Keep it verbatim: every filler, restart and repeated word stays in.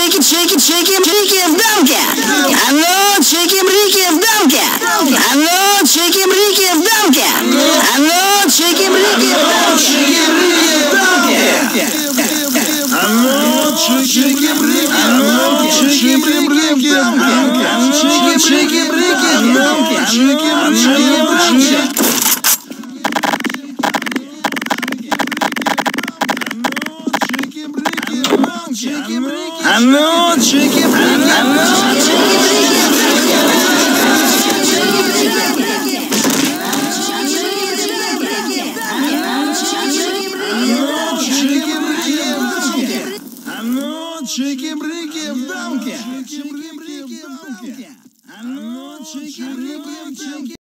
чики, чики, чики, чики в дамке. А ну, чики, брики в дамке. А ну, чики, брики в дамке. А ну, чики, брики в дамке. А ну, чики, брики, а ну, чики, брики в дамке. А ну, чики, брики в дамке. Чики, брики в дамке. А ну, чики-брики, а ну, чики-брики, а ну, чики-брики в дамке.